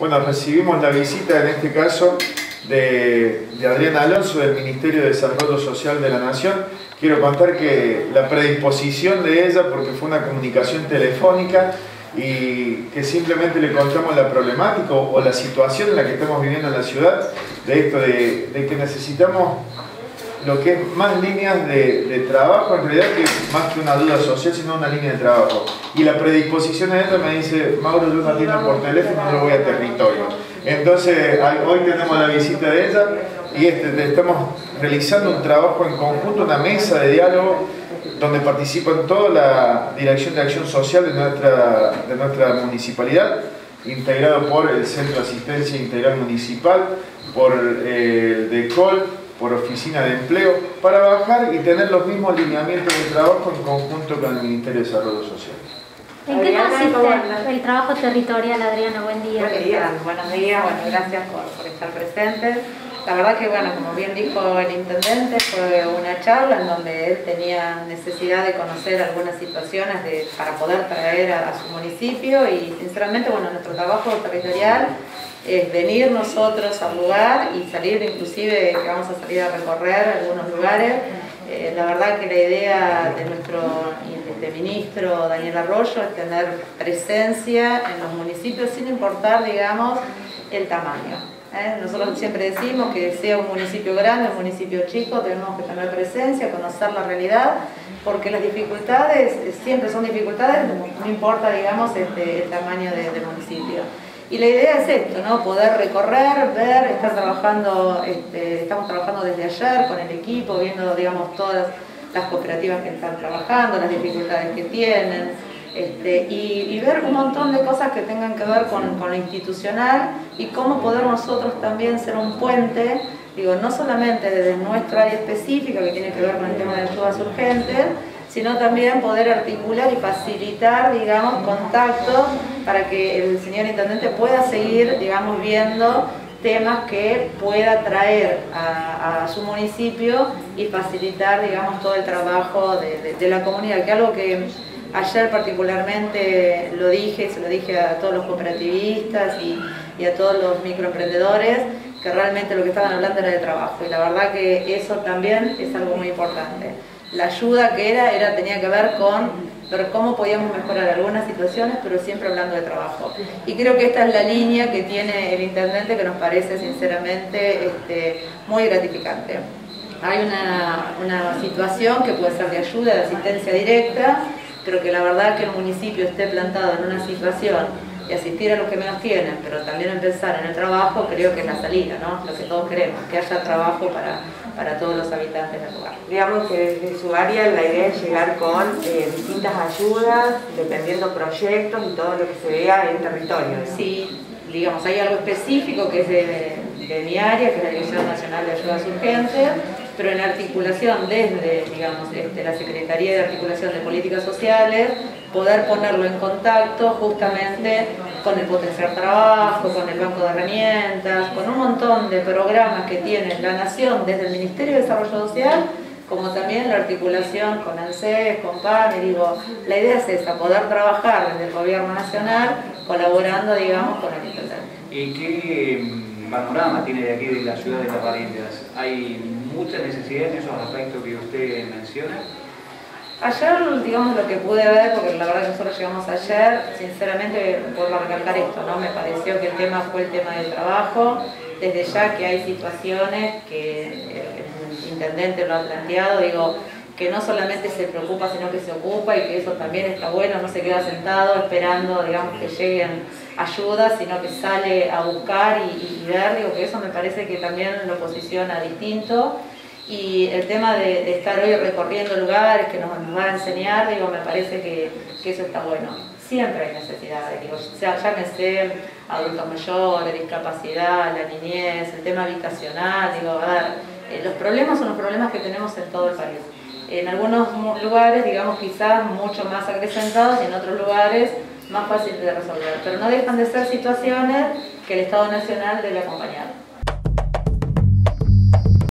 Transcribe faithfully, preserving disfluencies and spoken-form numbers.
Bueno, recibimos la visita en este caso de, de Adriana Alonso del Ministerio de Desarrollo Social de la Nación. Quiero contar que la predisposición de ella, porque fue una comunicación telefónica y que simplemente le contamos la problemática o la situación en la que estamos viviendo en la ciudad, de esto de, de que necesitamos lo que es más líneas de, de trabajo, en realidad, que más que una duda social, sino una línea de trabajo. Y la predisposición de ella me dice: Mauro, yo no atiendo por teléfono, no lo voy a territorio. Entonces, hoy tenemos la visita de ella y este, estamos realizando un trabajo en conjunto, una mesa de diálogo, donde participan toda la Dirección de Acción Social de nuestra, de nuestra municipalidad, integrado por el Centro de Asistencia Integral Municipal, por eh, el DECOL, por Oficina de Empleo, para bajar y tener los mismos lineamientos de trabajo en conjunto con el Ministerio de Desarrollo Social. ¿En qué consiste el trabajo territorial, Adriana? Buen día. Buen día, buenos días, bueno, gracias por, por estar presentes. La verdad que, bueno, como bien dijo el intendente, fue una charla en donde él tenía necesidad de conocer algunas situaciones de, para poder traer a, a su municipio, y sinceramente, bueno, nuestro trabajo territorial es venir nosotros al lugar y salir, inclusive que vamos a salir a recorrer algunos lugares. Eh, la verdad que la idea de nuestro de ministro Daniel Arroyo es tener presencia en los municipios sin importar, digamos, el tamaño. ¿eh? Nosotros siempre decimos que sea un municipio grande, un municipio chico, tenemos que tener presencia, conocer la realidad, porque las dificultades siempre son dificultades, no importa, digamos, este, el tamaño de, del municipio. Y la idea es esto, ¿no? Poder recorrer, ver, estar trabajando, este, estamos trabajando desde ayer con el equipo, viendo, digamos, todas las cooperativas que están trabajando, las dificultades que tienen, este, y, y ver un montón de cosas que tengan que ver con, con lo institucional y cómo poder nosotros también ser un puente, digo, no solamente desde nuestra área específica que tiene que ver con el tema de ayudas urgentes, sino también poder articular y facilitar, digamos, contactos para que el señor intendente pueda seguir, digamos, viendo temas que pueda traer a, a su municipio y facilitar, digamos, todo el trabajo de, de, de la comunidad, que algo que ayer particularmente lo dije, se lo dije a todos los cooperativistas y, y a todos los microemprendedores, que realmente lo que estaban hablando era de trabajo, y la verdad que eso también es algo muy importante. La ayuda que era, era tenía que ver con ver cómo podíamos mejorar algunas situaciones, pero siempre hablando de trabajo. Y creo que esta es la línea que tiene el intendente, que nos parece sinceramente este, muy gratificante. Hay una, una situación que puede ser de ayuda, de asistencia directa, pero que la verdad que el municipio esté plantado en una situación de asistir a los que menos tienen, pero también empezar en el trabajo, creo que es la salida, ¿no? Lo que todos queremos, que haya trabajo para, para todos los habitantes del lugar. Digamos que desde su área la idea es llegar con eh, distintas ayudas, dependiendo proyectos y todo lo que se vea en territorio, ¿no? Sí, digamos, hay algo específico que es de, de mi área, que es la Dirección Nacional de Ayudas Urgentes, pero en articulación desde, digamos, este, la Secretaría de Articulación de Políticas Sociales, poder ponerlo en contacto justamente con el Potenciar Trabajo, con el Banco de Herramientas, con un montón de programas que tiene la Nación desde el Ministerio de Desarrollo Social, como también la articulación con ANSES, con PAN, y digo, la idea es esa, poder trabajar desde el Gobierno Nacional, colaborando, digamos, con el intendente. ¿Y qué panorama tiene de aquí de la ciudad de Las Barrientas? ¿Hay mucha necesidad en esos aspectos que usted menciona? Ayer, digamos, lo que pude ver, porque la verdad que nosotros llegamos ayer, sinceramente, vuelvo a recalcar esto, ¿no? Me pareció que el tema fue el tema del trabajo, desde ya que hay situaciones que el intendente lo ha planteado, digo, que no solamente se preocupa, sino que se ocupa, y que eso también está bueno, no se queda sentado esperando, digamos, que lleguen ayudas, sino que sale a buscar y, y ver, digo, que eso me parece que también lo posiciona distinto. Y el tema de, de estar hoy recorriendo lugares que nos, nos van a enseñar, digo, me parece que, que eso está bueno. Siempre hay necesidades, digo, ya, llámese adultos mayores, discapacidad, la niñez, el tema habitacional, digo, a ver, eh, los problemas son los problemas que tenemos en todo el país. En algunos lugares, digamos, quizás mucho más acrecentados, y en otros lugares más fáciles de resolver, pero no dejan de ser situaciones que el Estado Nacional debe acompañar.